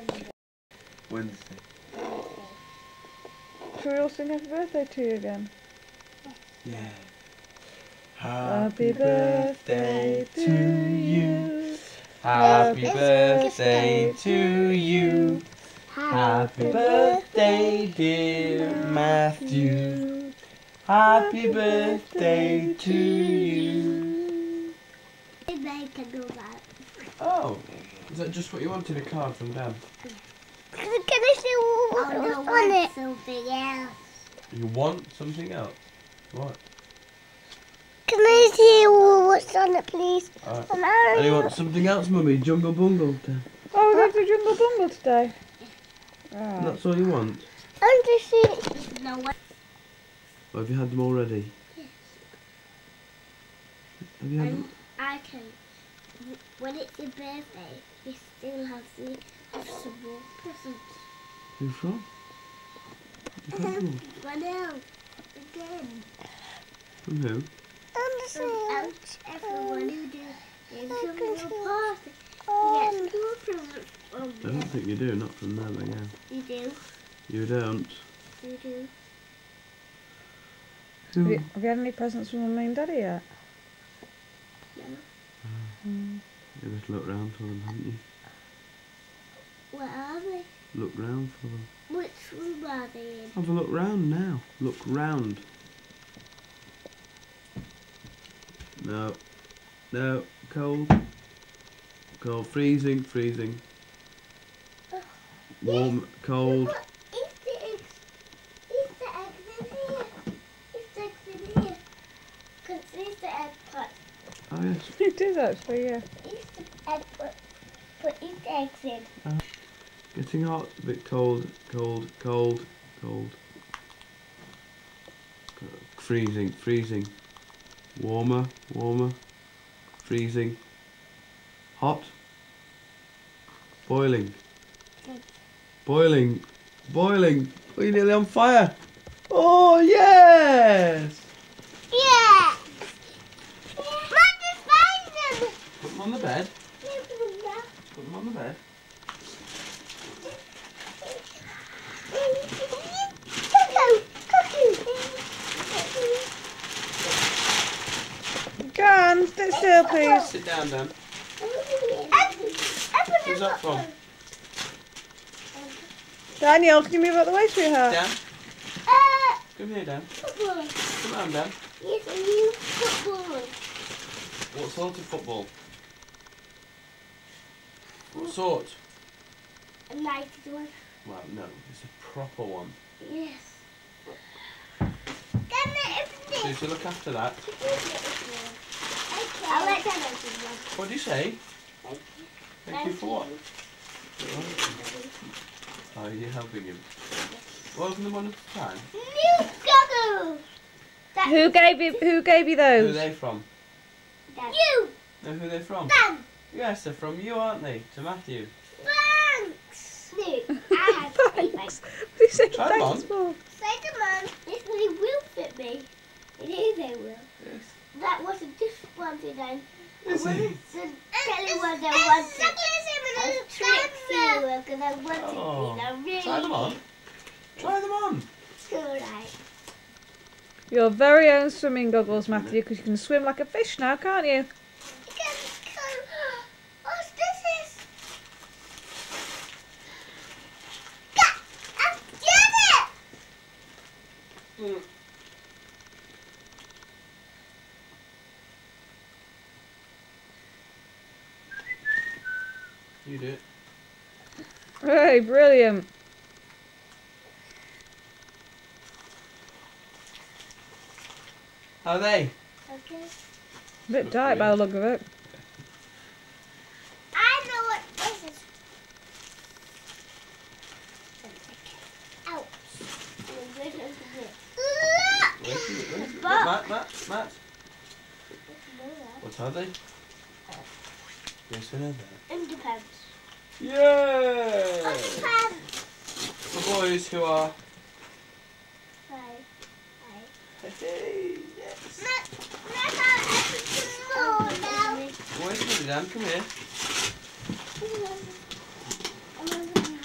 Wednesday. Shall we all sing happy birthday to you again? Yeah. Happy birthday to you. Happy birthday to you. Happy birthday, dear Matthew. Happy birthday to you. Oh, is that just what you wanted, a card from Dad? Can I see what's on it? Something else. You want something else? What? Can I see what's on it, please? And you want something else, Mummy? Jungle Bungle? Oh, we're going to Jungle Bungle today. And that's all you want? I'm just see. No one. Or have you had them already? Yes. Have you had them? I can. When it's your birthday, you still have some more presents. Who from? One else. Again. From who? From everyone who do a party. You get more presents from I don't think you do, not from them again. You do. You don't. You do. Have you had any presents from Mummy and Daddy yet? No. You just look round for them, haven't you? Where are they? Look round for them. Which room are they in? Have a look round now. Look round. No. No. Cold. Cold. Freezing. Freezing. Warm. Cold. Easter eggs in here. Easter eggs in here. Because Easter egg put Oh yes. It is actually, yeah. Easter egg put Easter eggs in. Getting hot. A bit cold. Cold. Cold. Cold. Freezing. Freezing. Warmer. Warmer. Freezing. Hot. Boiling. Boiling. Boiling. Oh, you're nearly on fire. Oh, yes. Yeah. Mom, just find them. Put them on the bed. Put them on the bed. Go on, sit still, please. Sit down, Dan. Who's that from? Daniel, can you move out the way, sweetheart? Dan? Come here, Dan. Football. Come on, Dan. Yes, a new football. What sort of football? What sort? A lighted one. Well, no, it's a proper one. Yes. So you to look after that. I'll let Dad open one. What do you say? Thank you for what? Oh, you're helping him. Well, open them one at a time. New goggles. Who gave you Who are those? they from? Dad. You. Know who they're from? Dan. Yes, they're from you, aren't they? To Matthew. Thanks. No, I have Thanks. What do you say Try them thanks on. for? Say them on. Yes, they will fit me. It is, they will. Yes. That was a disappointing then. I Is wanted it? to tell you what I wanted. I was tricked you because I wanted Oh, to. I really try them on. Try them on. Alright. Your very own swimming goggles, Matthew, because you can swim like a fish now, can't you? What's this? I've done it! You do it. Hey, brilliant. How are they? Okay. A bit tight by the look of it. I know what this is. Ouch. Wait, Matt. What are they? Yes, I know that. Underpants. Yay! Underpants. For boys who are... Hey, yes. Wait a minute, Dan, come here.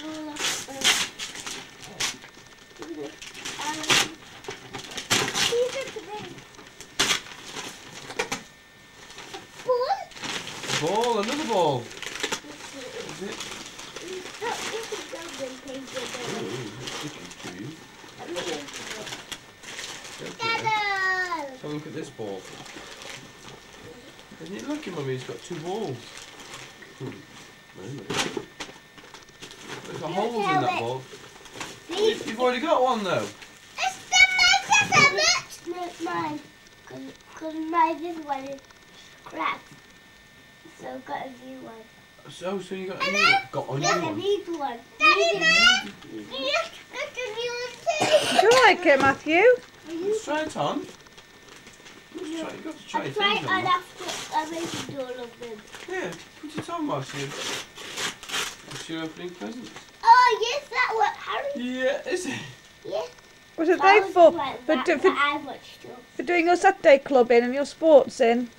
ball, another ball. Let's see. Is it? Look, this is golden paper. Ooh, it's sticking to you. Let me look at it. Go for it then. Dada! Let's have a look at this ball. Isn't it lucky, Mummy? It's got 2 balls. Really? There's got holes in that ball. These. You've already got one though. It's the magnet! No, it's mine. Because my this one is cracked. So I've got a new one. So you got a And new then- one. Got a new Look, I one. need one. Daddy, look! Look, that's a new one too! Do you like it, Matthew? Let's try it on. You've got to try I'll it try it on. on after I make all of them. Yeah, put it on whilst you're opening presents. Oh, yes, that one. Harry. Yeah, is it? Yes. Was it I they was for? like For, that, do- but for, I watched them. for doing your Saturday clubbing and your sports in?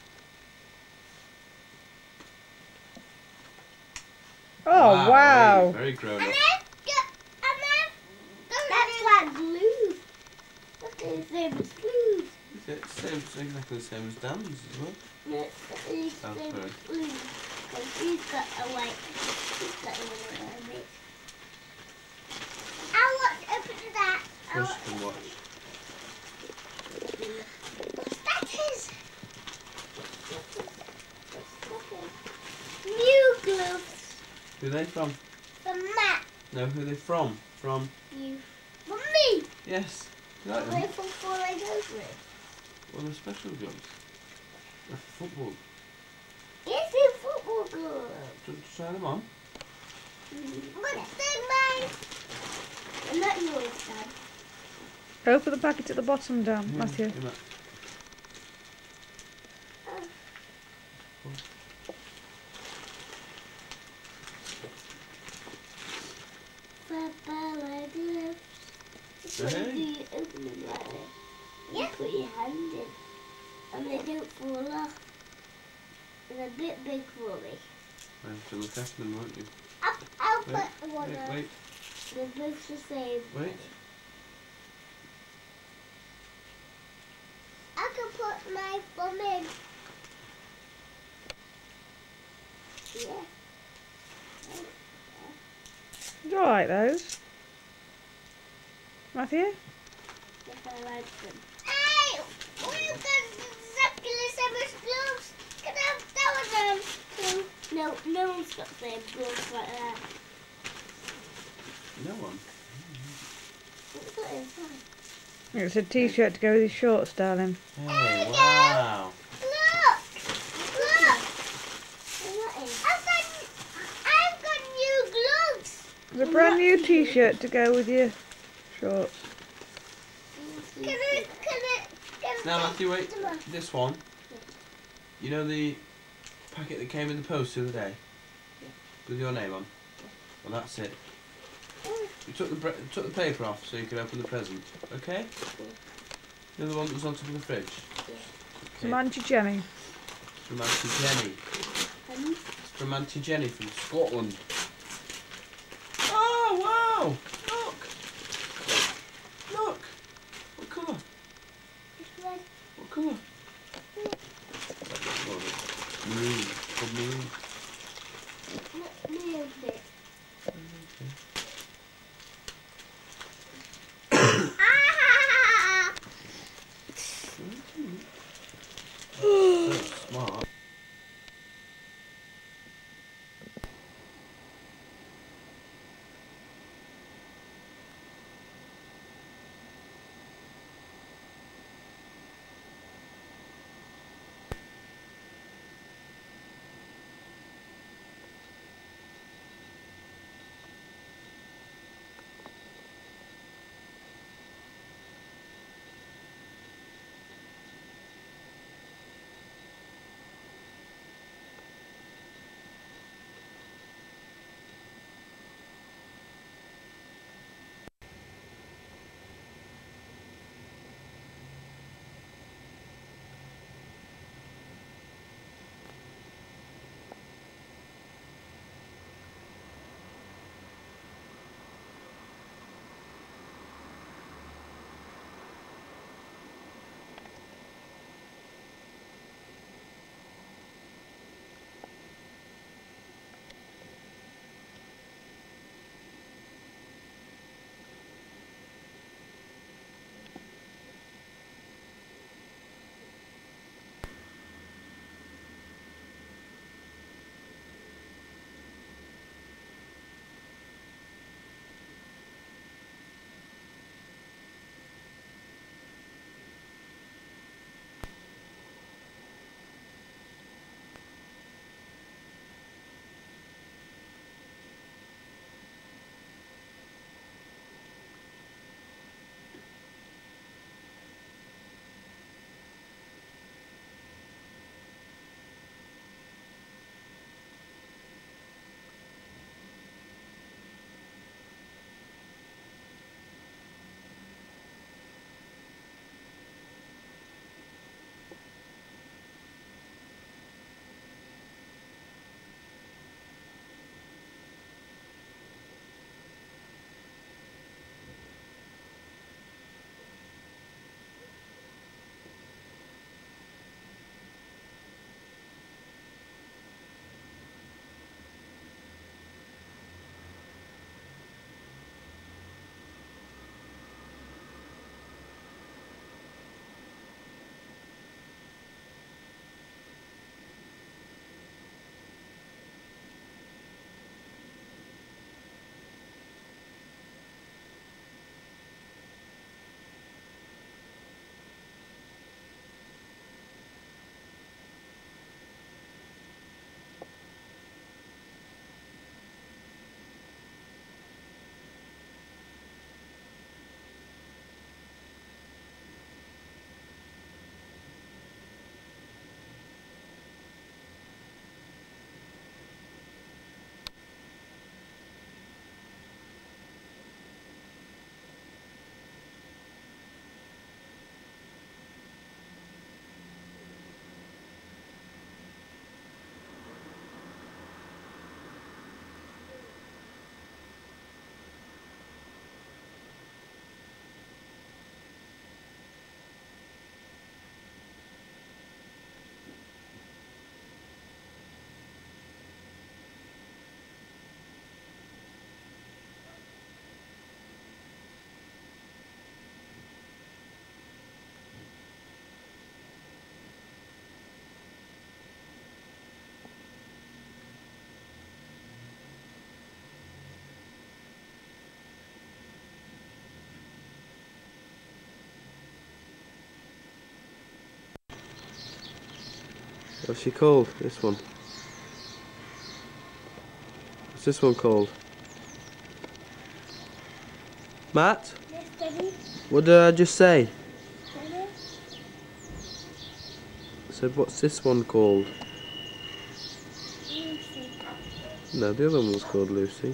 Oh, wow. Very grown And up. that's like glue. Look, it's the same as glue. Is it exactly the same as Dan's as well? No, it's the same Oh, as sorry. glue. Because he's got a white. He's got a white on it. I want to open that. Push and watch. That is. New gloves Who are they from? from Matt. No, who are they from? From? You. From me. Yes. You like them? Wait before I go for it. Well, they're special gloves. They're for football. It's a football glove. Do you want to try them on? But they're mine. And not yours, Dad. Open the packet at the bottom down, Yeah, Matthew. give that. Papa gloves. It's what Hey. you open them like this. You put your hand in. And they don't fall off. They're a bit big for me. Well, you have to look after them, won't you? I'll Wait, put the one Wait, on. wait, They're both the same. wait. I can put my thumb in. Yeah. Do you like those? Matthew? Yes, I like them. Hey! We've got exactly the same as gloves. Can I have that one too? No, no one's got the same gloves like that. No one. What's that inside? It's a t-shirt to go with your shorts, darling. Hey, wow. Look! Look! I've got new gloves. It's a brand new t-shirt to go with your shorts. Can I Now, Matthew, wait. This one. You know the packet that came in the post the other day? With your name on? Well, that's it. You took the paper off so you could open the present. Okay? The other one that was on top of the fridge. Some Auntie Jenny. From Auntie Jenny. It's from Auntie Jenny from Scotland. Oh, wow! Look! Look! What colour? What colour? Maroon. It's called maroon. So smart. What's she called? This one. What's this one called? Matt? Yes, Daddy. What did I just say? Daddy. I said, what's this one called? Lucy. No, the other one was called Lucy.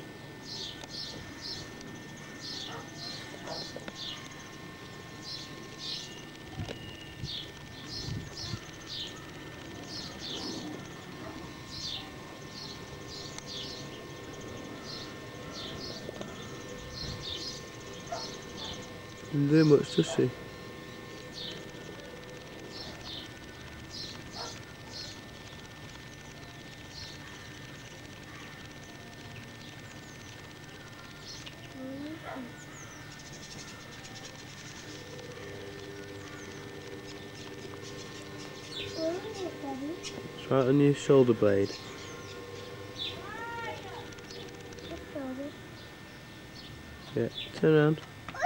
Didn't do much, does she? Where is it, Daddy? It's right on your shoulder blade. Yeah, turn around.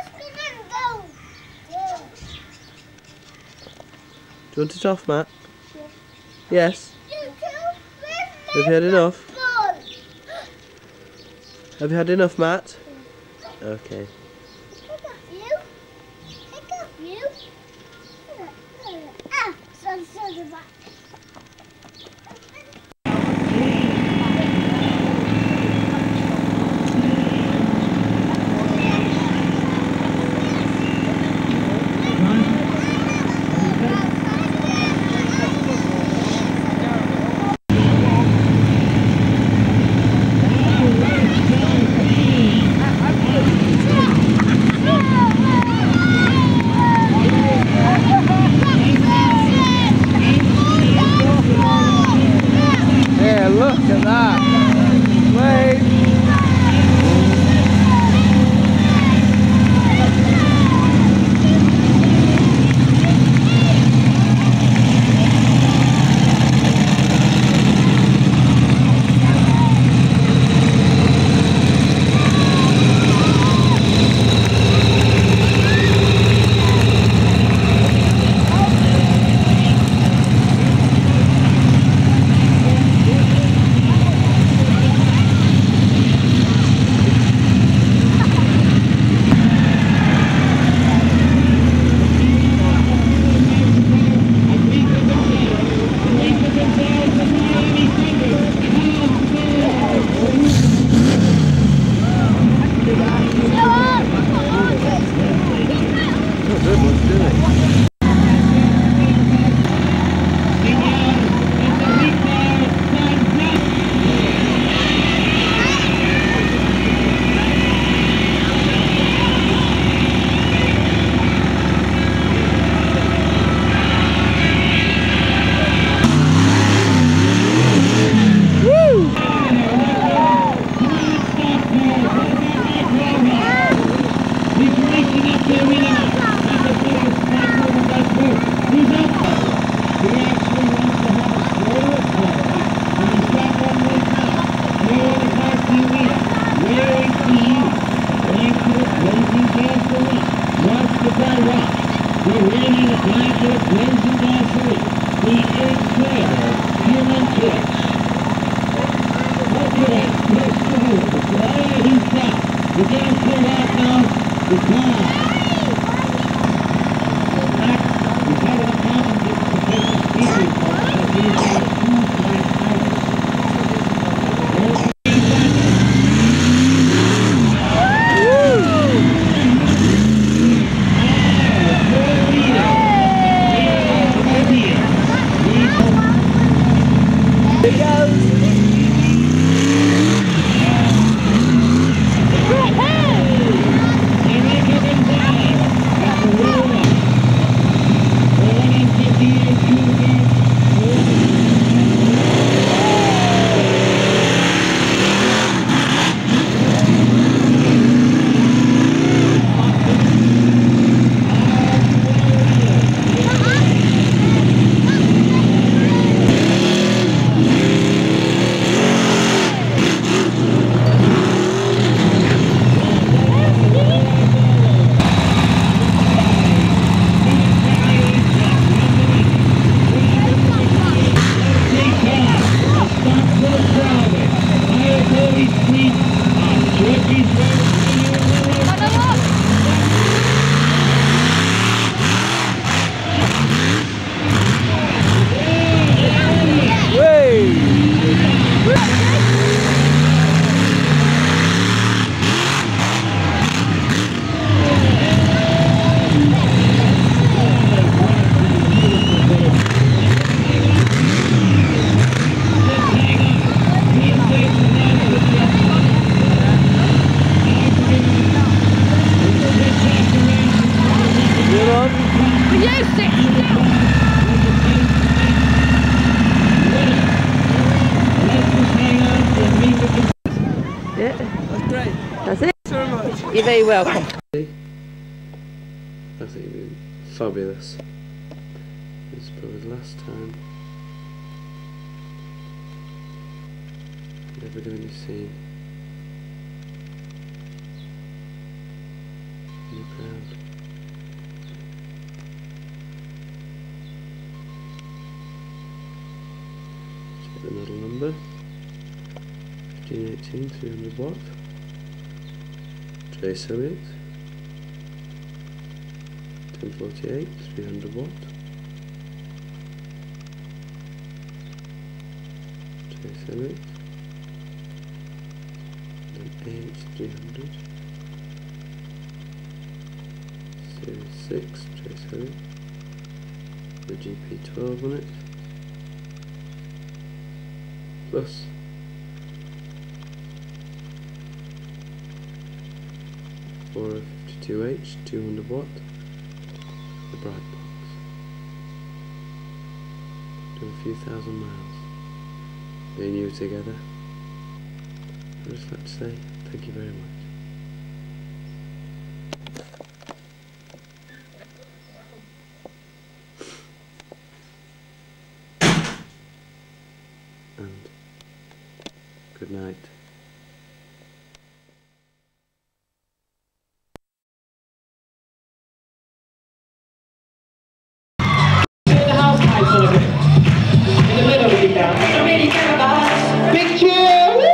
Do you want it off, Matt? Yes. Have you had enough? Have you had enough, Matt? Okay. Yeah, look at that. Wait. You're very welcome. I think you've been fabulous. This is probably the last time you're ever going to be seen in the crowd. Check the model number. 1518 300 watt. Trace Elliott. 1048 300 watt. Trace Elliott. Then AH 300. Series 6 Trace Elliott. The GP12 on it. Plus 452H 200 watt. The bright box. Do a few thousand miles. Me and you together. I'd just like to say thank you very much. And good night. Big cheer! Woo!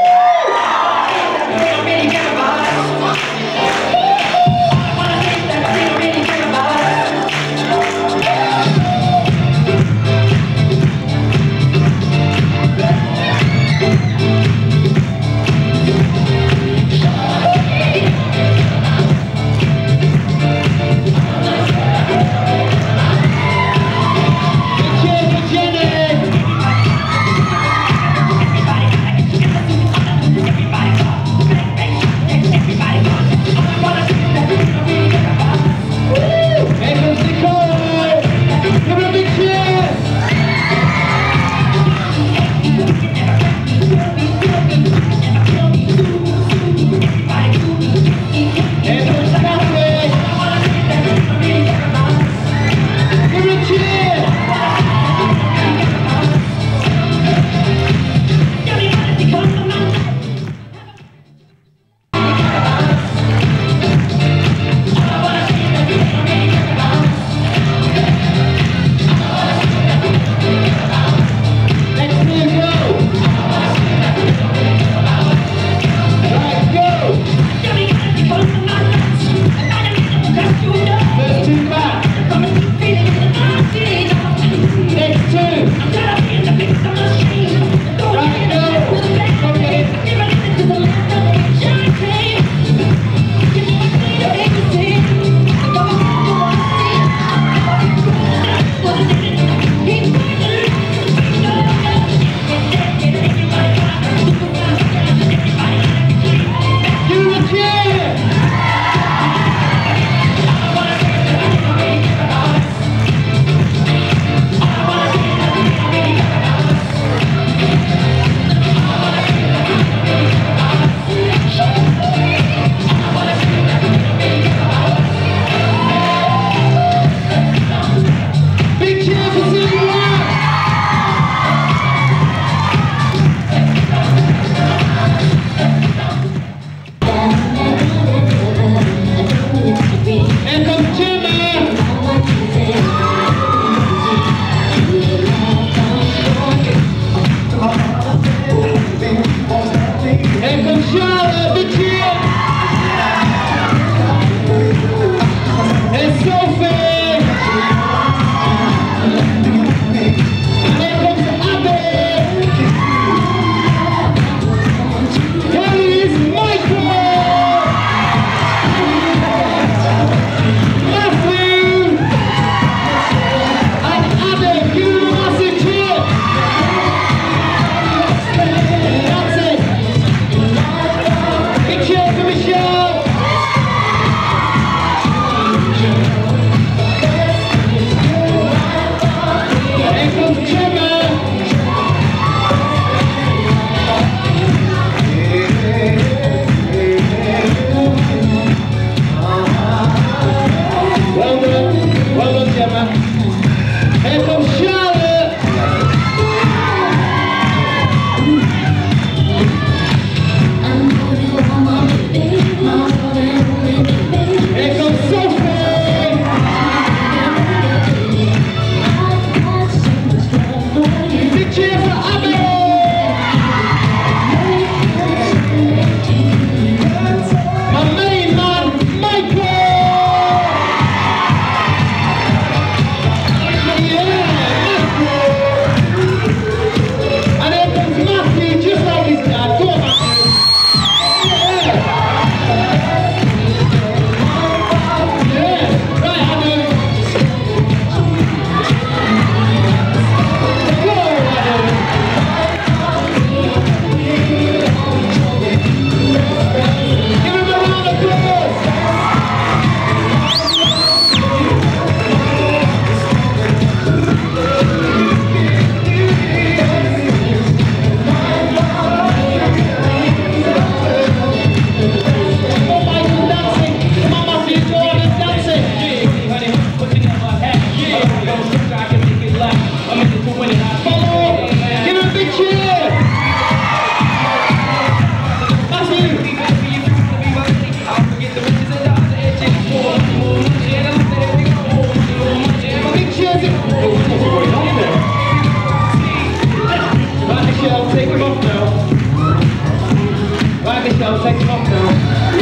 Michelle, take him off now. Right, Michelle, take him off now.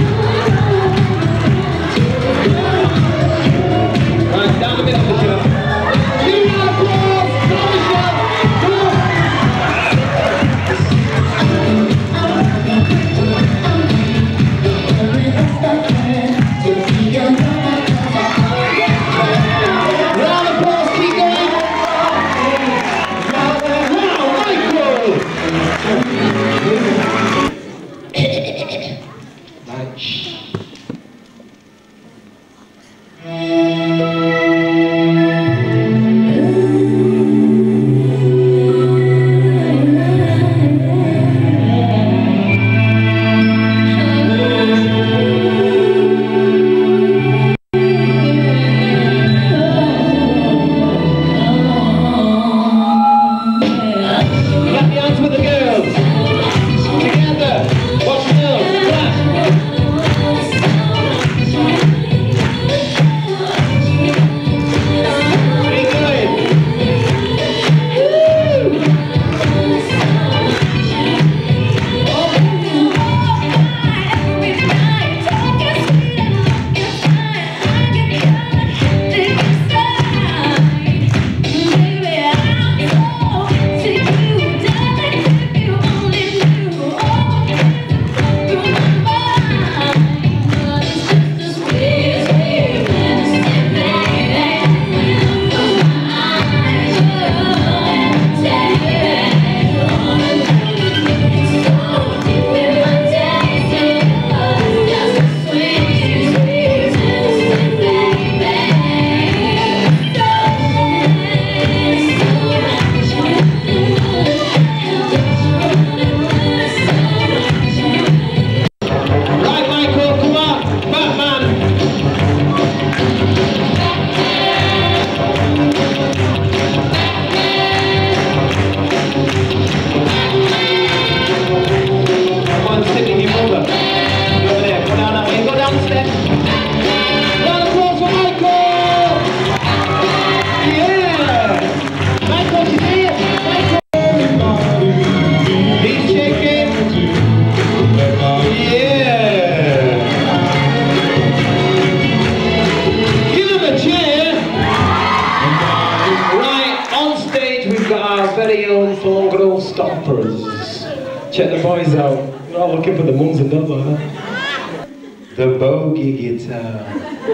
Right, down the middle, Michelle. Give me an applause! Come on, Michelle! Come on! Round of applause, keep going! Wow, Michael! Right, shh. Check the boys out. We're all looking for the mums and dads, aren't they? The bogey guitar.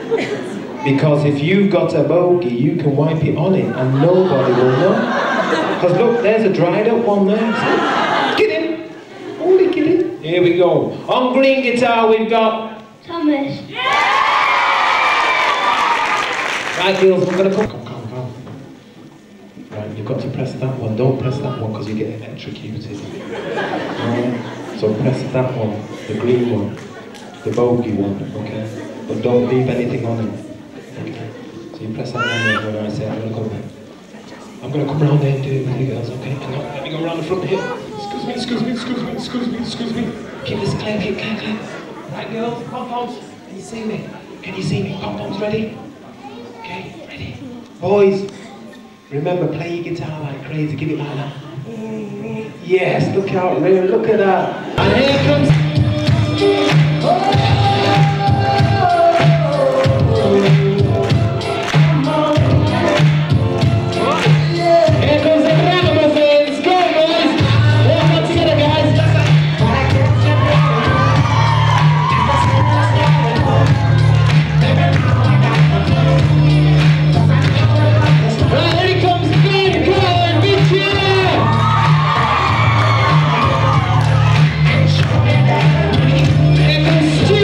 Because if you've got a bogey, you can wipe it on it and nobody will know. Because look, there's a dried up one there. Get in! Only get in. Here we go. On green guitar we've got... Thomas. Right, girls, I'm going to come. Come. Right, you've got to press that one. Don't press that one because you get electrocuted. Right, so press that one, the green one, the bogey one, okay? But don't leave anything on it. Okay? So you press that one there when I say I'm going to come. I'm going to come around there and do it with you girls, okay? Hang on, let me go around the front here. Excuse me. Keep this clear. Right, girls, pom-poms. Can you see me? Pom-poms ready? Okay, ready? Boys, remember, play your guitar like crazy. Give it like that. Yes, look out, Ray, look at that. And here comes... Here comes the ragamuffins. Go, boys. Walk on together, guys. Right, here he comes, Ben Cohen, Mitchell. Here comes Stu.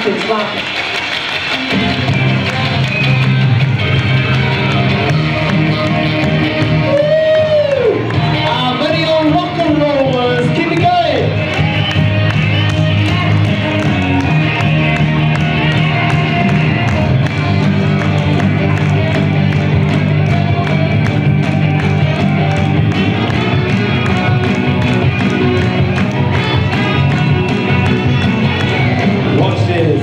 It's like... Our very own rock and rollers, keep it going! Watch this.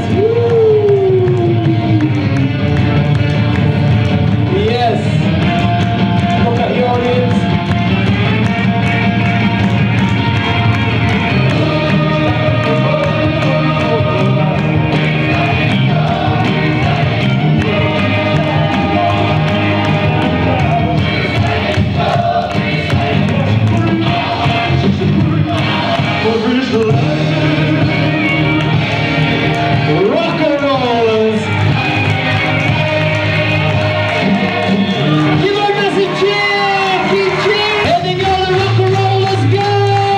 Yes. Look at the audience. Rock and rollers. Give a massive cheer. Keep cheering. Here they go, the rock and rollers go.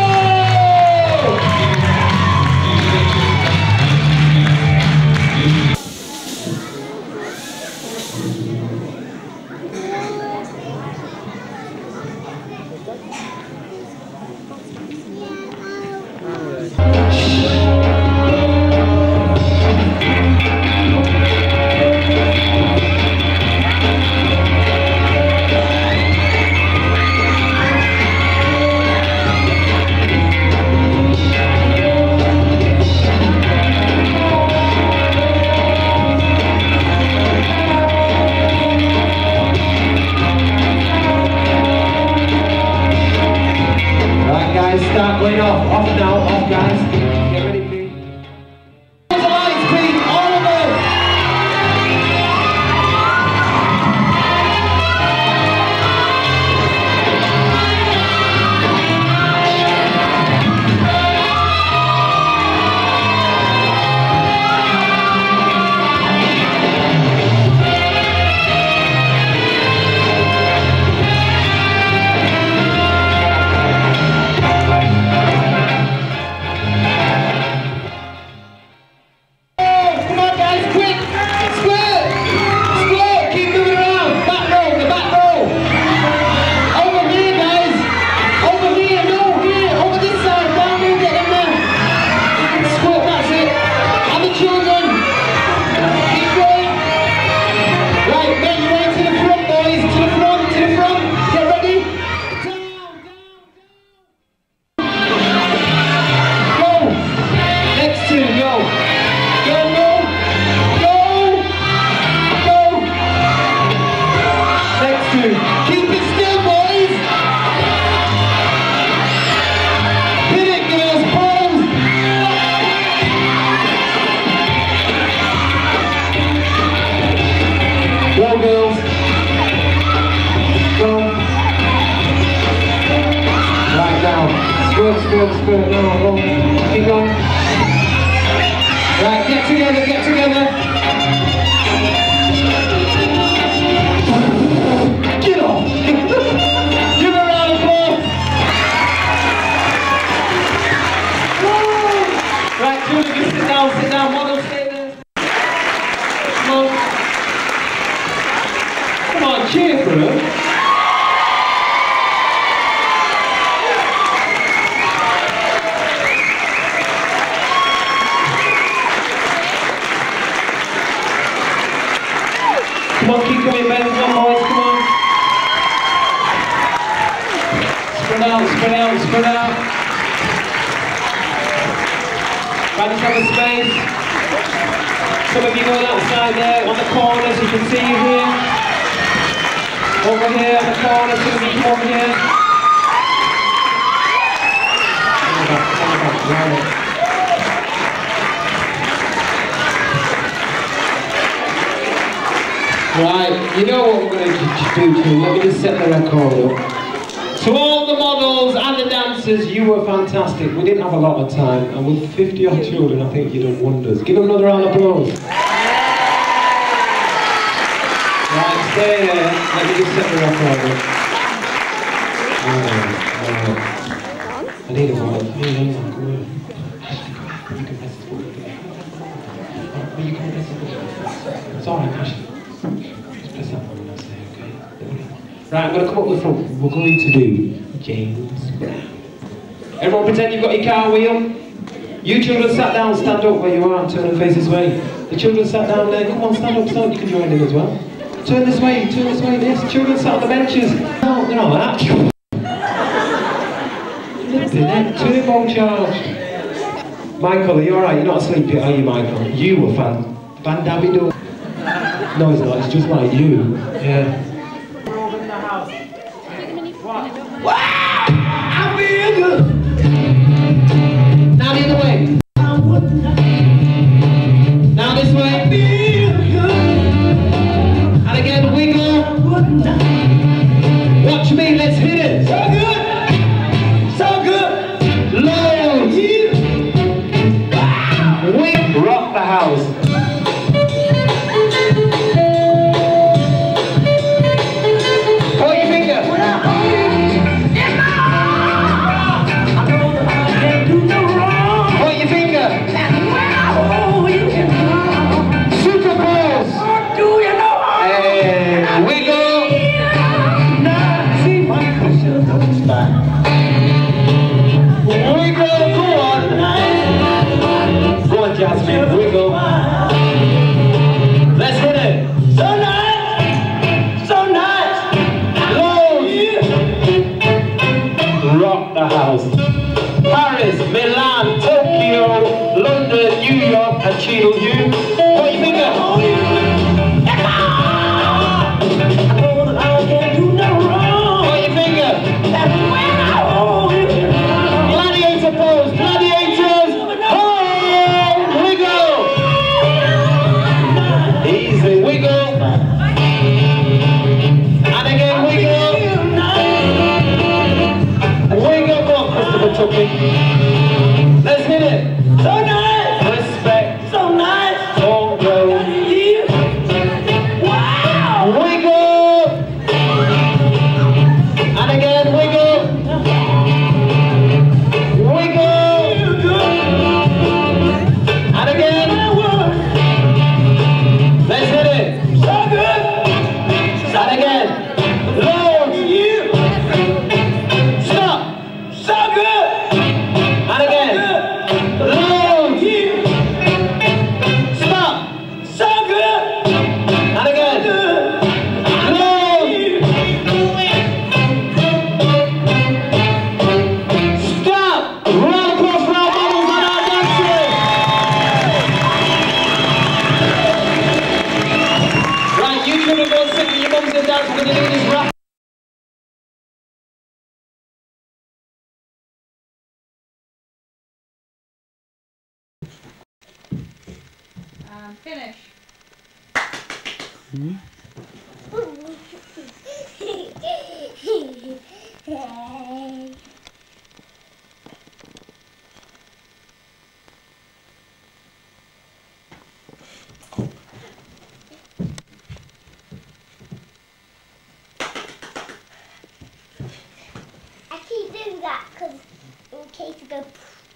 Right guys, start going off. Off now, off guys. Get ready please. The lights please, all of them. Come on guys, quick! Squirt! Squirt! Keep moving around! Back row, the back row! Over here guys! Over here, no, here! Over this side, down here, get in there! Squirt, that's it! And the children! Keep going! Right, make your way to the front boys! To the front, to the front! Get ready! Go! Next two, go! Go, go! Go! Go! Next two. Keep it still, boys! Hit it, girls! Pose! Go, girls! Go! Right now. Squirt, squirt, squirt. Now, go. Keep going. Right, get together, get together. Get off. Give her a round of applause. Right, Julie, sit down, model, stay there. Come on. Come on, cheer for her. Come on, keep going, Ben. Come on, boys, come on. Spread out, spread out, spread out. Right, let's have a space. Some of you going outside there on the corners, you can see you here. Over here on the corner, some of you come over here. Right. Right, you know what we're going to do too. Let me just set the record up. To all the models and the dancers, you were fantastic. We didn't have a lot of time, and with 50 odd children, I think you done wonders. Give them another round of applause. Right, stay there. Let me just set the record up. I need a while. You can press it. But you can press the button. It's alright, Ash. Just press that one and I'll say, okay? Right, I'm going to come up with something. We're going to do James Brown. Everyone pretend you've got your car wheel. You children sat down, stand up where you are and turn and face this way. The children sat down there, come on, stand up, you can join in as well. Turn this way, yes. Children sat on the benches. No, they're not that. Flipping it, turbocharged. Michael, are you alright? You're not asleep yet, are you, Michael? You were Van Davido. No, it's not, it's just like you. Yeah. We're all in the house. What? I feel good. Now the other way. Now this way. And again, wiggle. Watch me, let's hit it. So good. So good. Low. Wing. Rock the house. Hold your finger. Jasmine, wiggle. Let's hit it. So nice. So nice. Load. Rock the house. Paris, Milan, Tokyo, London, New York, and Chile. You. What you think of? Gladiator pose. Gladiators. Easy, wiggle. And again, wiggle. Wiggle, go on, Christopher Tucky. Let's hit it. So nice. Respect. So nice. Don't go. Wow. Wiggle. And again, wiggle. Wiggle. And again. Let's hit it. So good. And again. Low. Stop. So good. And again. Low. Stop. So good. And again. Low. Stop. Roll across round bubbles on our dancers. Right, you children go sit with your mums and dads. We're going to do this rap. And finish. I keep doing that because in case I go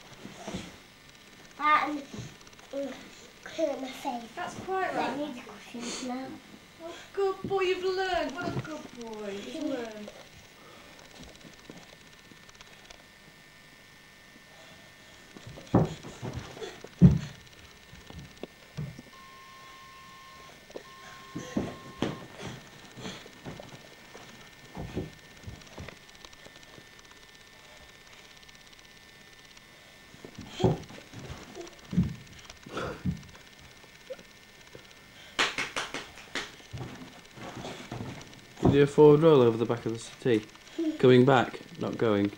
and clear my face. That's quite I right. need cushions now. Oh, good boy, you've learned. What a good boy. You've learned. Do a forward roll over the back of the settee. Coming back, not going.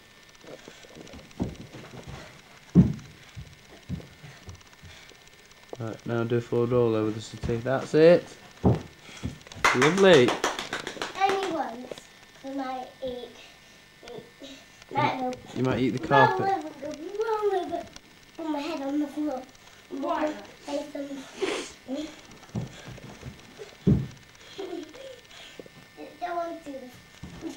Right, now do a forward roll over the settee. That's it. Lovely. Only once. I might eat. You might eat the carpet. Roll over. Put my head on the floor. Why? Face on the don't want to do this.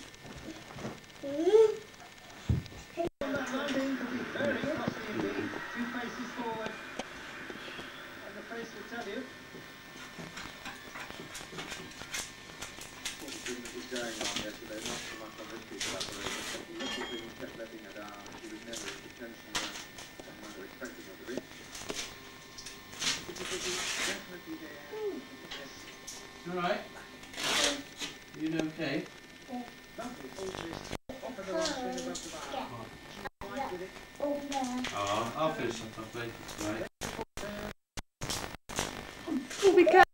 Two faces forward, and the face will Alright? You doing okay? Oh, I'll finish that off later tonight. Oh, be careful.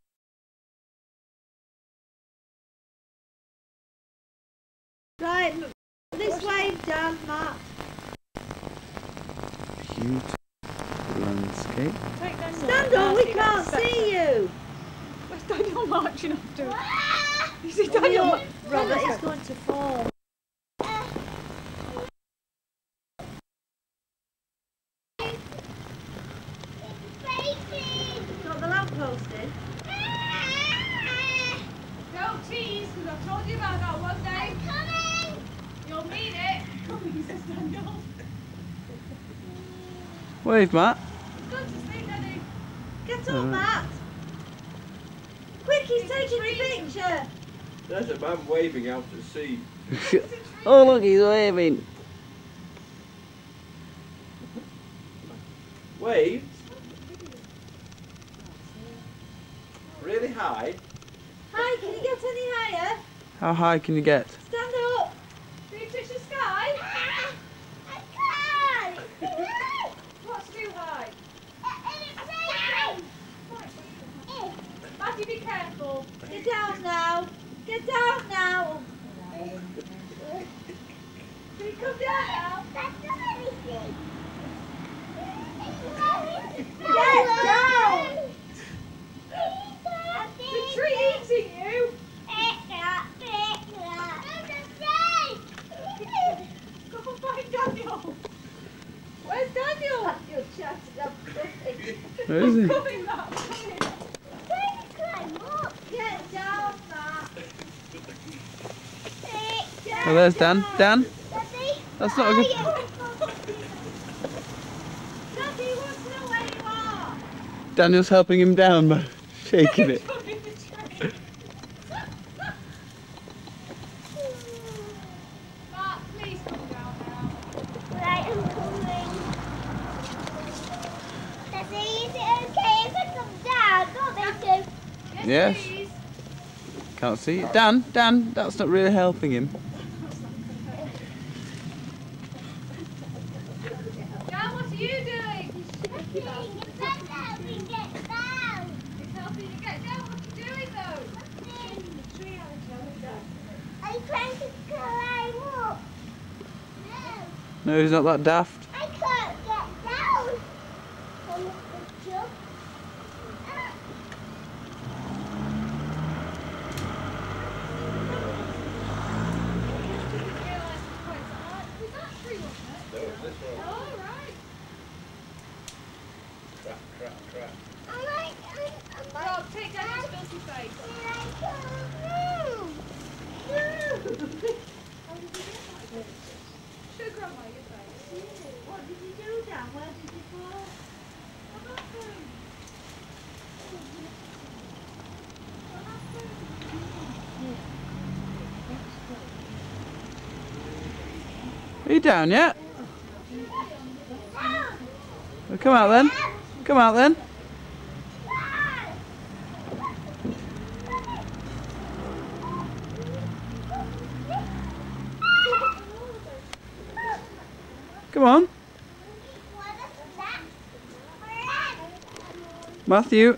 Right, this way, Dan, Matt. Cute landscape. Stand up, we can't see you. Where's Daniel marching after? You see Daniel? Robert is going to fall. Got the lamppost in? Don't tease, because I've told you about that one day. I'm coming! You'll mean it. Coming, says Daniel. Wave, Matt. Go to sleep, Daddy. Get up, Matt. Quick, he's taking a picture. There's a man waving out to sea. Oh, look, he's waving. Wave? Really high? Hi, can you get any higher? How high can you get? Stand up. Can you touch the sky? I can't! What's too high? Matthew, be careful. Get down now. Get down now. Can you come down now? That's not anything. Get down. The tree eating you. Go and find Daniel. Where's Daniel? You're chatting up. Where is he? Coming, Matt. Coming. Get down, Matt. Oh, there's Dan. Dan? That's not a good... Daddy wants to know where you are. Daniel's helping him down by shaking it. Matt, please come down now. Right, I'm coming. Daddy, is it okay if I come down? Don't make him. Yes. Please. Can't see it. Dan, that's not really helping him. Dan, what are you doing? That's how we get down. It's helping you get down. What are you doing though? I'm trying to climb up. No, No, he's not that daft. I can't get down. From the jump. Was that tree, wasn't it? No, this one. Oh, right. Trap. Oh, take down his filthy face. Show Grandma your face. What did you do, Dan? Where did you fall? What happened? Are you down yet? Well, come out then. Come out then. Come on. Matthew.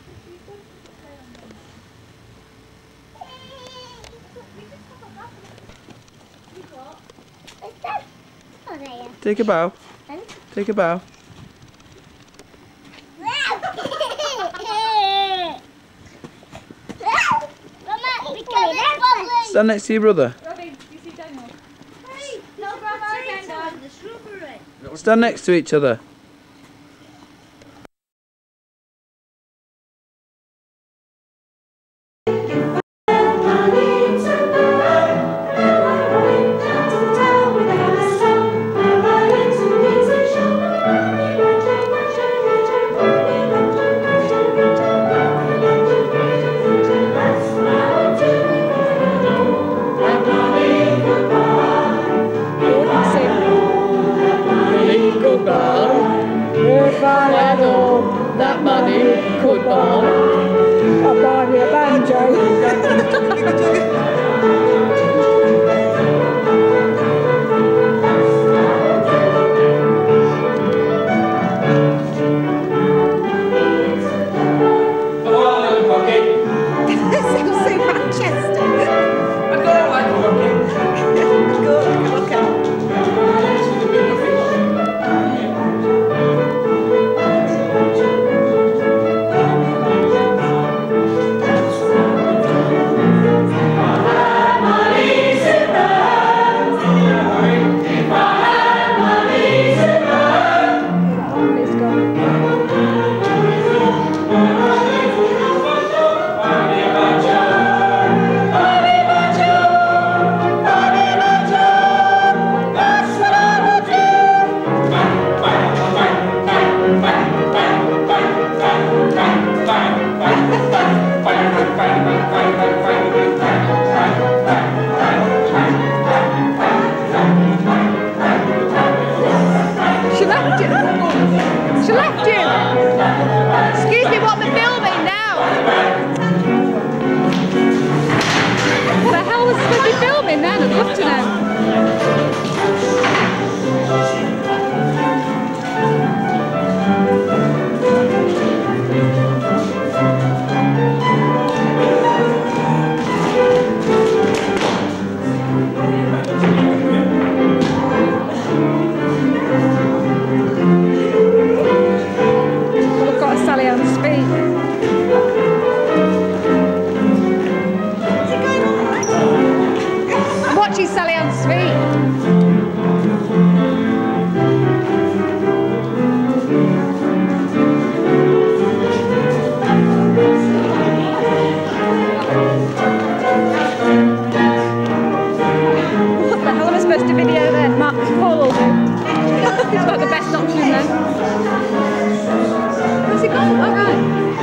Take a bow. Take a bow. Stand next to your brother. Robbie, do you see Daniel? Hey, no Grandma again, Dan. The shrubbery. Stand next to each other. Good boy. I'll buy me a banjo. She left you. Excuse me, what am I filming now? What the hell was supposed to be filming then? I'd love to know. Sally Ann's feet. What the hell am I supposed to video there? Mark Paul will do. He's got the best option then. Where's he gone? All right.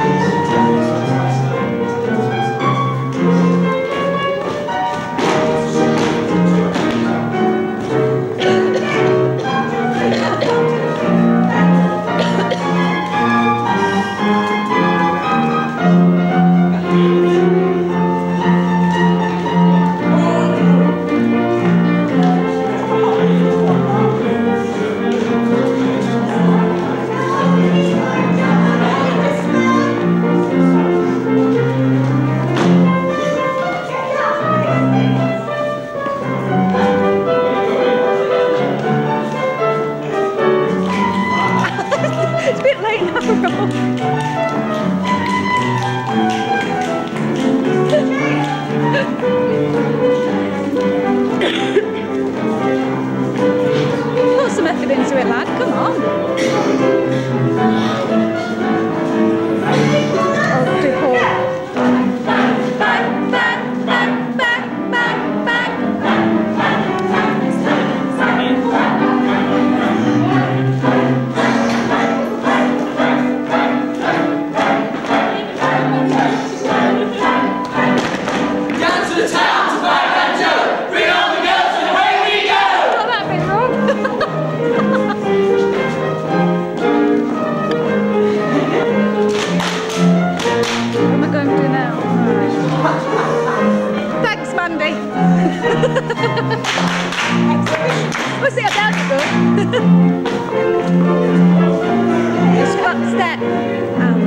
Put some effort into it, lad. Come on. Oh, do Paul. Was it about it good? Just one step out.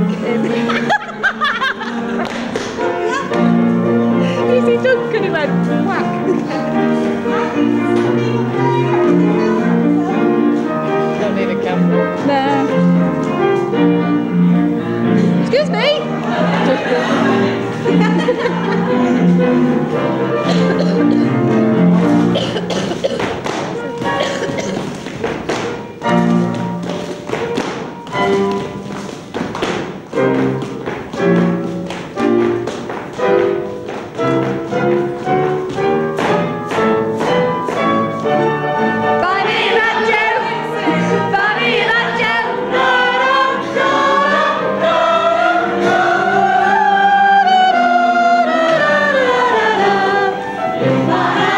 Easy Duncan, he went whack. Don't need a camera. No. Excuse me. Bye.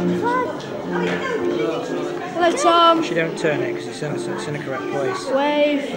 Hello, Tom. She don't turn it because it's in the correct place. Wave.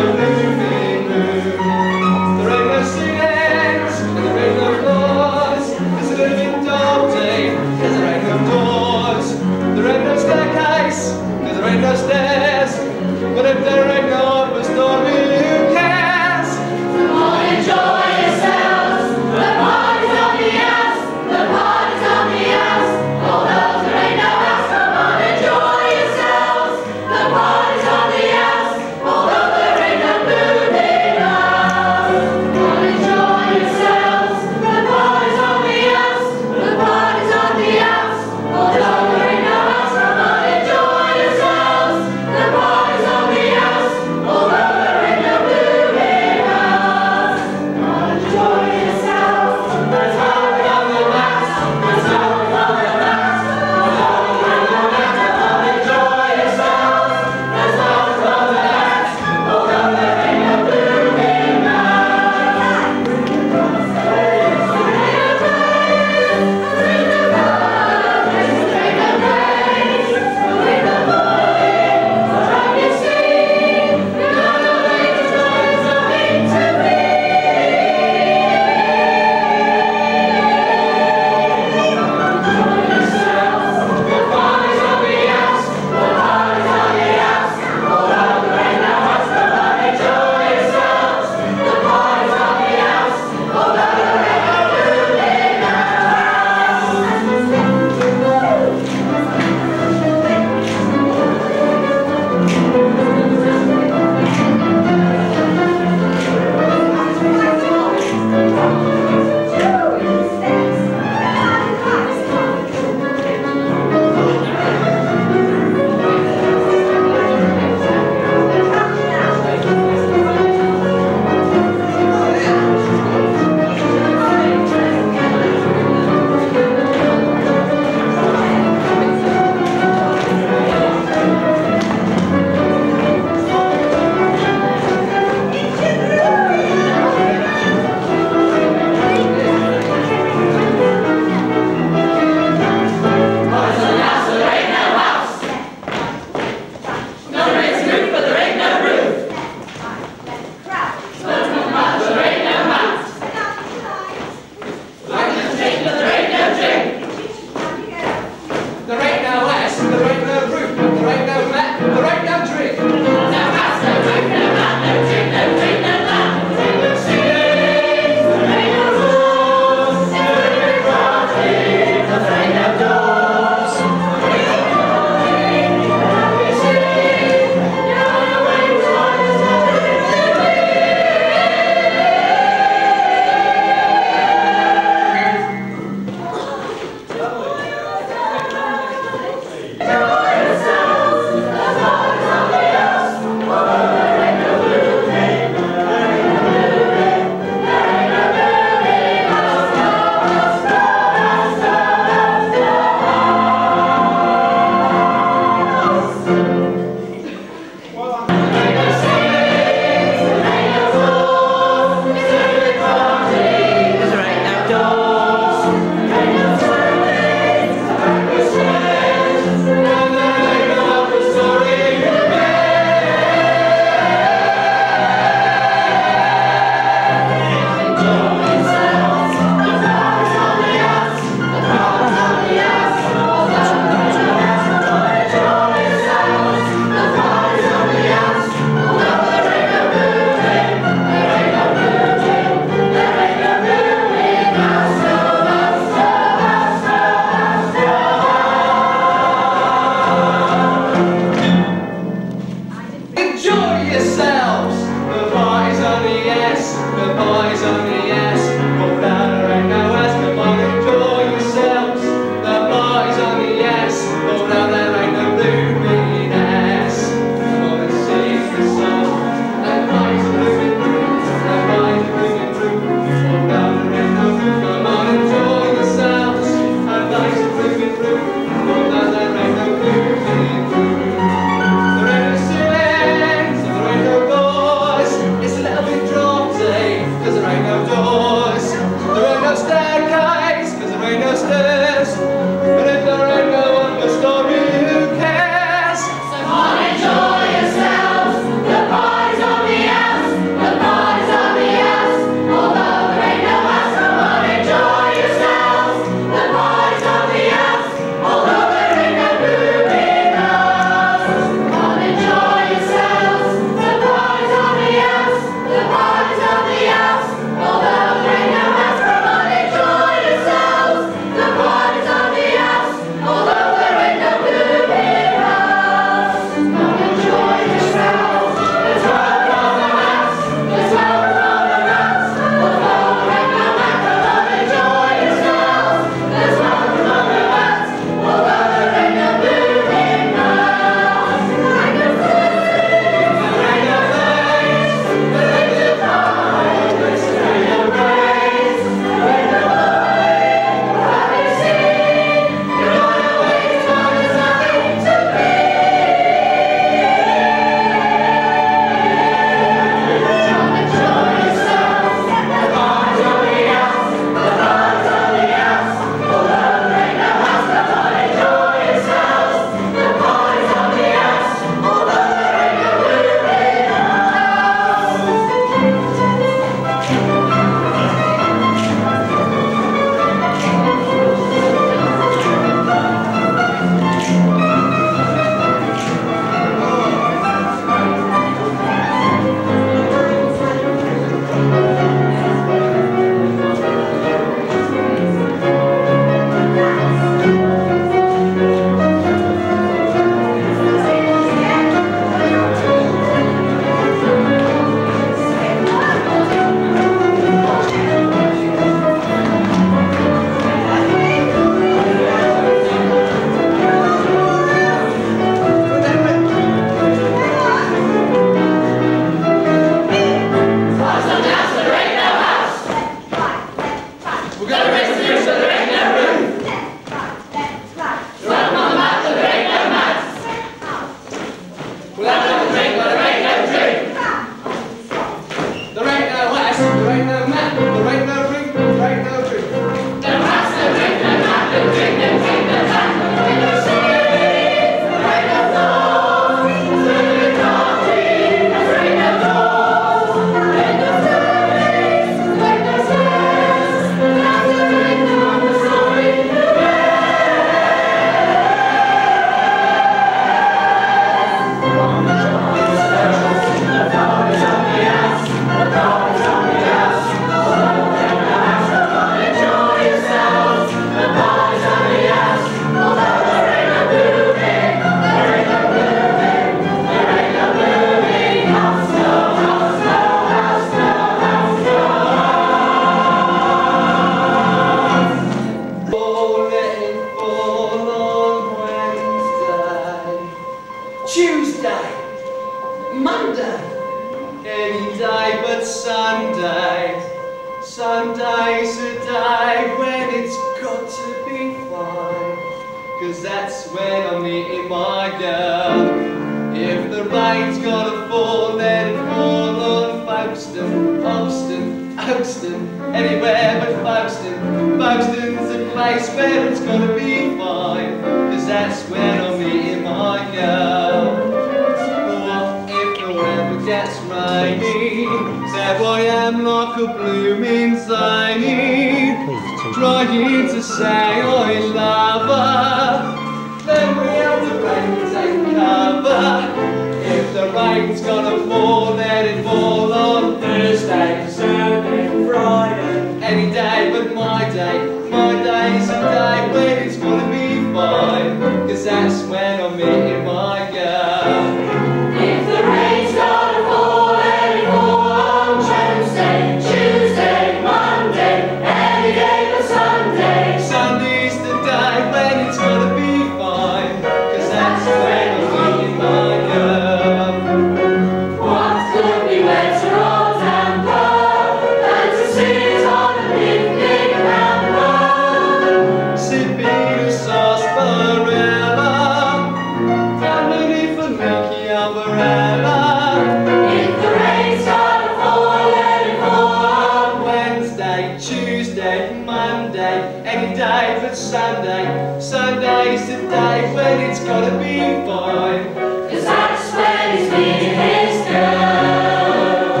Tuesday, Monday, any day but Sunday. Sunday's a day when it's got to be fine, 'cause that's when I'm meeting my girl. If the rain's gotta fall, let it fall on Folkestone, Folkestone, Folkestone, anywhere but Folkestone. Folkestone's a place where it's gotta be fine, 'cause that's when I'm meeting my girl. What if the weather gets rainy? There I am like a blooming zany, trying to say I love her. Then we have the rain to take cover. If the rain's gonna fall, let it fall on Thursday, Saturday, Friday. Any day but my day. My day's a day when it's gonna be fine, 'cause that's when I'm meeting my girl. If the rain's gonna fall, let it fall on Tuesday, Monday, any day but Sunday. Sunday's the day when it's gonna be fine, 'cause that's when I'm meeting my girl. What could be better or damper than to sit on a picnic hamper, Sipping a sarsaparilla, underneath a Mickey umbrella. if the rain's gonna fall, let it fall on Wednesday, Tuesday, Monday, any day but Sunday. Sunday's the day when it's gotta be fine, 'cause that's when he's meeting his girl.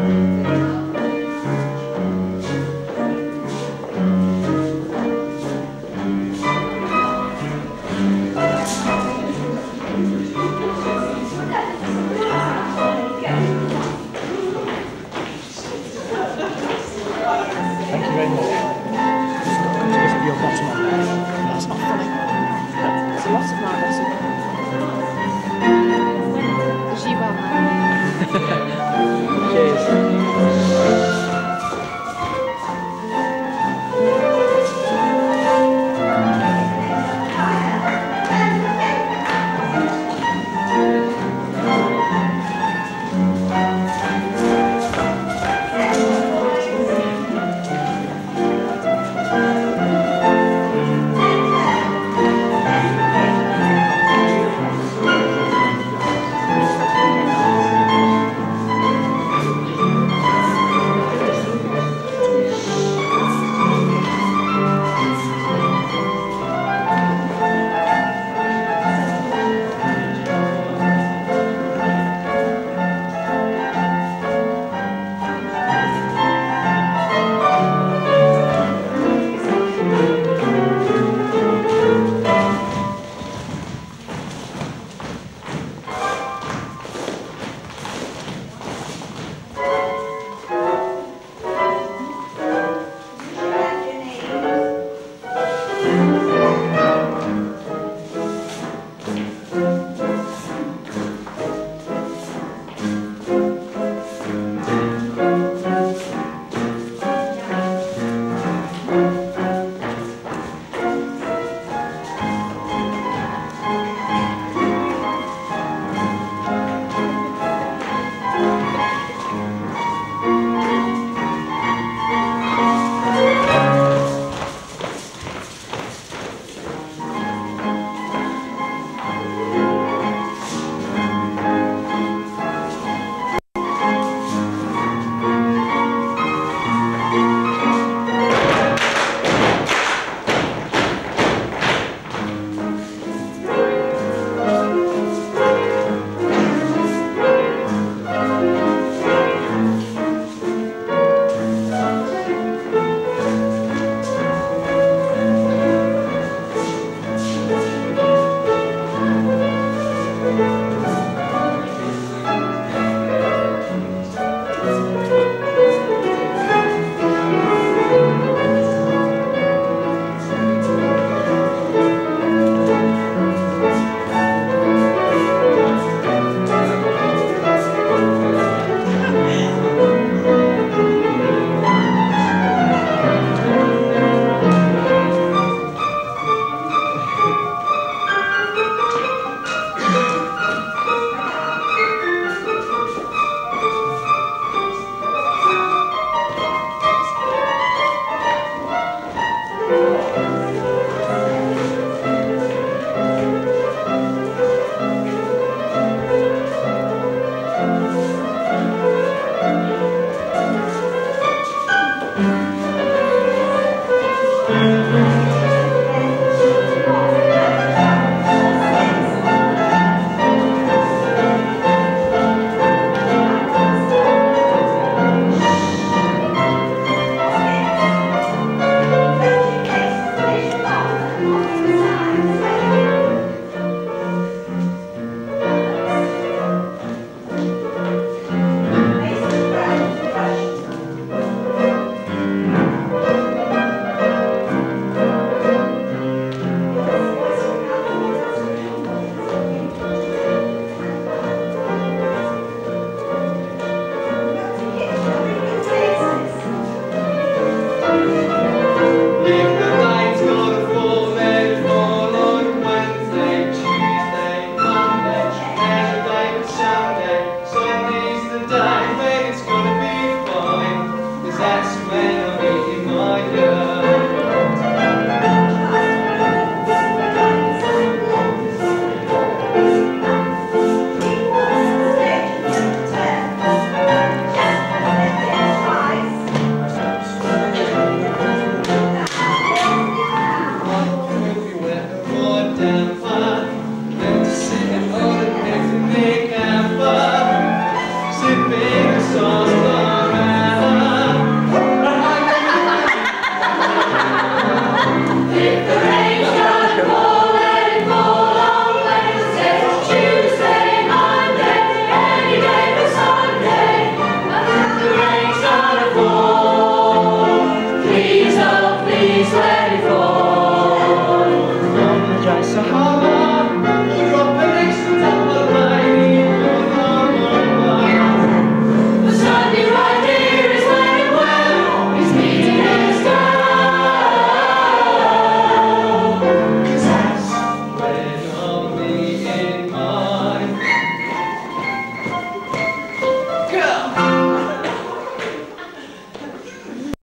Thank you very much. Just your bottom on there. That's not funny. It's a lot of my bottom. As you well know. Cheers. sleigh.